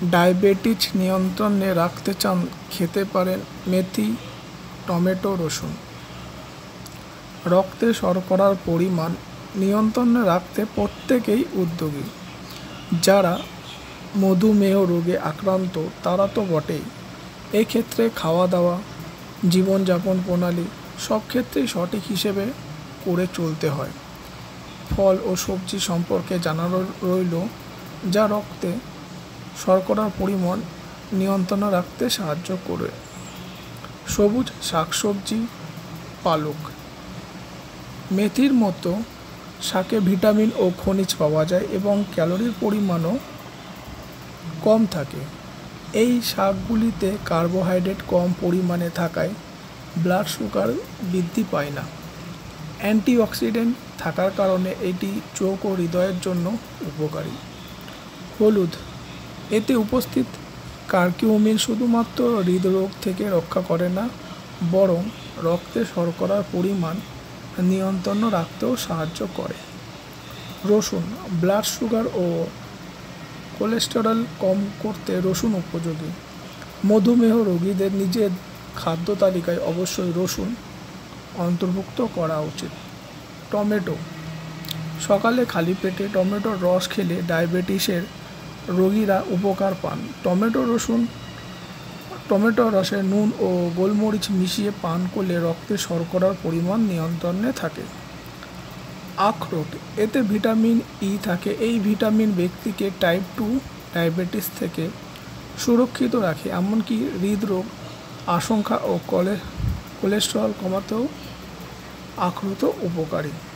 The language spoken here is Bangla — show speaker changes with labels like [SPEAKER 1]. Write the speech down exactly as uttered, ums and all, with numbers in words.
[SPEAKER 1] ডায়াবেটিস নিয়ন্ত্রণে রাখতে চান খেতে পারেন মেথি, টমেটো, রসুন। রক্তে শর্করার পরিমাণ নিয়ন্ত্রণে রাখতে প্রত্যেকেই উদ্যোগী। যারা মধুমেহ রোগে আক্রান্ত তারা তো বটেই। এক্ষেত্রে খাওয়া দাওয়া, জীবনযাপন প্রণালী সব ক্ষেত্রেই সঠিক হিসেবে করে চলতে হয়। ফল ও সবজি সম্পর্কে জানানো রইল, যা রক্তে শর্করার পরিমাণ নিয়ন্ত্রণে রাখতে সাহায্য করে। সবুজ শাকসবজি, পালক, মেথির মতো শাকে ভিটামিন ও খনিজ পাওয়া যায় এবং ক্যালোরির পরিমাণও কম থাকে। এই শাকগুলিতে কার্বোহাইড্রেট কম পরিমাণে থাকায় ব্লাড সুগার বৃদ্ধি পায় না। অ্যান্টিঅক্সিডেন্ট থাকার কারণে এটি চোখ ও হৃদয়ের জন্য উপকারী। হলুদ, এতে উপস্থিত কারকিউমিন শুধুমাত্র হৃদরোগ থেকে রক্ষা করে না, বরং রক্তে শর্করার পরিমাণ নিয়ন্ত্রণে রাখতেও সাহায্য করে। রসুন, ব্লাড সুগার ও কোলেস্টেরল কম করতে রসুন উপযোগী। মধুমেহ রোগীদের নিজের খাদ্য তালিকায় অবশ্যই রসুন অন্তর্ভুক্ত করা উচিত। টমেটো, সকালে খালি পেটে টমেটোর রস খেলে ডায়াবেটিসের রোগীরা উপকার পান। টমেটো রসুন টমেটো রসে নুন ও গোলমরিচ মিশিয়ে পান করলে রক্তে শর্করার পরিমাণ নিয়ন্ত্রণে থাকে। আখরোট, এতে ভিটামিন ই থাকে। এই ভিটামিন ব্যক্তিকে টাইপ টু ডায়াবেটিস থেকে সুরক্ষিত রাখে, এমনকি হৃদরোগ আশঙ্কা ও কোলেস্টেরল কমাতেও আখরোট উপকারী।